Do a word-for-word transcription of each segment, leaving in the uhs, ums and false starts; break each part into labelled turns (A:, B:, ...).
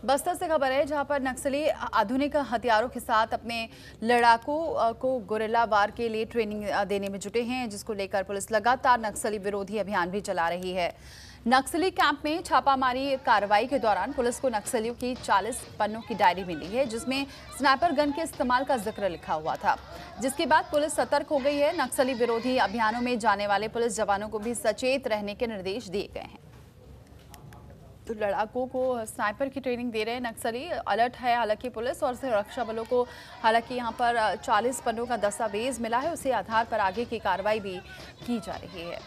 A: बस्तर से खबर है जहां पर नक्सली आधुनिक हथियारों के साथ अपने लड़ाकों को गुरिल्ला वार के लिए ट्रेनिंग देने में जुटे हैं, जिसको लेकर पुलिस लगातार नक्सली विरोधी अभियान भी चला रही है। नक्सली कैंप में छापामारी कार्रवाई के दौरान पुलिस को नक्सलियों की चालीस पन्नों की डायरी मिली है, जिसमें स्नाइपर गन के इस्तेमाल का जिक्र लिखा हुआ था, जिसके बाद पुलिस सतर्क हो गई है। नक्सली विरोधी अभियानों में जाने वाले पुलिस जवानों को भी सचेत रहने के निर्देश दिए गए हैं। तो लड़ाकों को स्नाइपर की ट्रेनिंग दे रहे हैं नक्सली। अलर्ट है हालांकि पुलिस और सुरक्षा बलों को। हालांकि यहां पर चालीस पन्नों का दस्तावेज मिला है, उसी आधार पर आगे की कार्रवाई भी की जा रही है।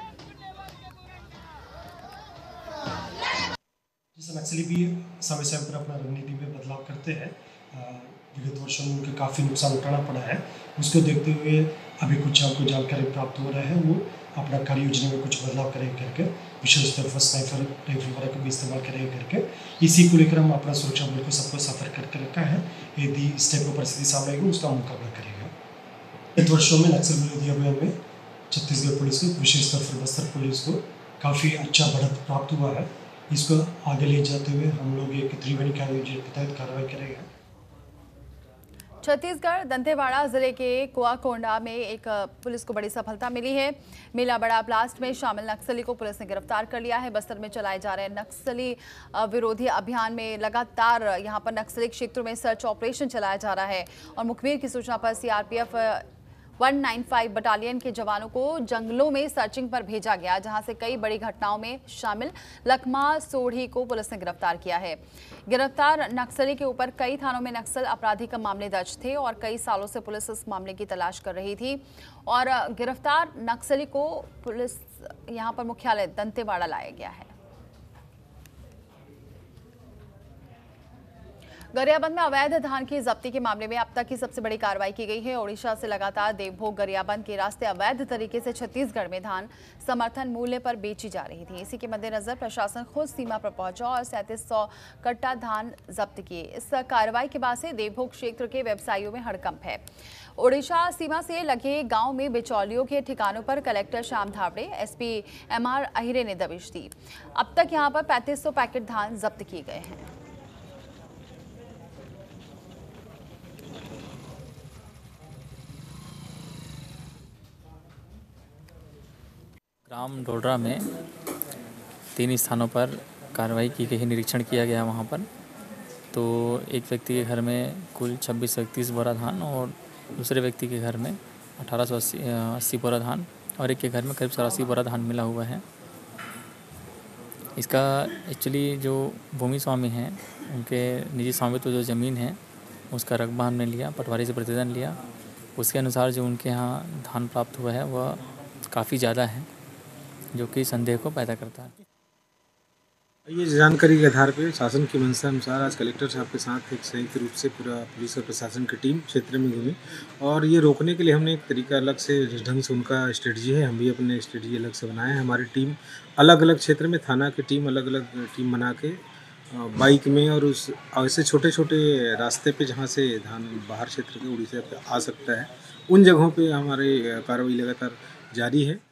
B: जैसे नक्सली भी समय समय पर अपना रणनीति में बदलाव करते हैं। विगत वर्षों में उनके काफ़ी नुकसान उठाना पड़ा है। उसको देखते हुए अभी कुछ आपको जानकारी प्राप्त हो रहा है, वो अपना कार्य योजना में कुछ बदलाव करेंगे करके, विशेष तौर पर स्नाइपर राइफल वगैरह का भी इस्तेमाल करेंगे करके, इसी को लेकर हम अपना सुरक्षा बल को सबको सतर्क करके रखा है। यदि इस टाइप की परिस्थिति सामने आएगी उसका मुकाबला करेगा। विगत वर्षों में नक्सल विरोधी अभियान में छत्तीसगढ़ पुलिस को, विशेष तौर पर बस्तर पुलिस को काफ़ी अच्छा बढ़त प्राप्त हुआ है। इसको आगे ले जाते हुए हम लोग एक त्रिवेणी कार्य योजना के तहत कार्रवाई करेंगे।
A: छत्तीसगढ़ दंतेवाड़ा जिले के कुआकोंडा में एक पुलिस को बड़ी सफलता मिली है। मेला बड़ा ब्लास्ट में शामिल नक्सली को पुलिस ने गिरफ्तार कर लिया है। बस्तर में चलाए जा रहे नक्सली विरोधी अभियान में लगातार यहां पर नक्सली क्षेत्रों में सर्च ऑपरेशन चलाया जा रहा है और मुखबिर की सूचना पर सीआरपीएफ एक सौ पचानवे बटालियन के जवानों को जंगलों में सर्चिंग पर भेजा गया, जहां से कई बड़ी घटनाओं में शामिल लखमा सोढ़ी को पुलिस ने गिरफ्तार किया है। गिरफ्तार नक्सली के ऊपर कई थानों में नक्सल आपराधिक मामले दर्ज थे और कई सालों से पुलिस इस मामले की तलाश कर रही थी और गिरफ्तार नक्सली को पुलिस यहां पर मुख्यालय दंतेवाड़ा लाया गया है। गरियाबंद में अवैध धान की जब्ती के मामले में अब तक की सबसे बड़ी कार्रवाई की गई है। ओडिशा से लगातार देवभोग गरियाबंद के रास्ते अवैध तरीके से छत्तीसगढ़ में धान समर्थन मूल्य पर बेची जा रही थी। इसी के मद्देनजर प्रशासन खुद सीमा पर पहुंचा और सैंतीस सौ कट्टा धान जब्त किए। इस कार्रवाई के बाद से देवभोग क्षेत्र के व्यवसायियों में हड़कंप है। ओडिशा सीमा से लगे गांव में बिचौलियों के ठिकानों पर collector Shyam Dhawde, SP MR Ahire ने दबिश दी। अब तक यहां पर पैंतीस सौ पैकेट धान जब्त किए गए हैं।
C: ग्राम डोडरा में तीन स्थानों पर कार्रवाई की गई, निरीक्षण किया गया। वहाँ पर तो एक व्यक्ति के घर में कुल छब्बीस सौ इकतीस बोरा धान और दूसरे व्यक्ति के घर में अठारह सौ अस्सी अस्सी बोरा धान और एक के घर में करीब चौरासी बोरा धान मिला हुआ है। इसका एक्चुअली जो भूमि स्वामी हैं उनके निजी स्वामित्व जो ज़मीन है उसका रकबा हमने लिया, पटवारी से प्रतिवेदन लिया। उसके अनुसार जो उनके यहाँ धान प्राप्त हुआ है वह काफ़ी ज़्यादा है, जो कि संदेह को पैदा करता है।
D: ये जानकारी के आधार पर शासन की मंशा अनुसार आज कलेक्टर साहब के साथ एक संयुक्त रूप से पूरा पुलिस और प्रशासन की टीम क्षेत्र में घूमी और ये रोकने के लिए हमने एक तरीका अलग से, जिस ढंग से उनका स्ट्रेटजी है, हम भी अपने स्ट्रेटजी अलग से बनाए हैं। हमारी टीम अलग अलग क्षेत्र में, थाना की टीम अलग अलग टीम बना के बाइक में और उस ऐसे छोटे छोटे रास्ते पे जहाँ से धान बाहर क्षेत्र के उड़ीसा पे आ सकता है, उन जगहों पे हमारी कार्रवाई लगातार जारी है।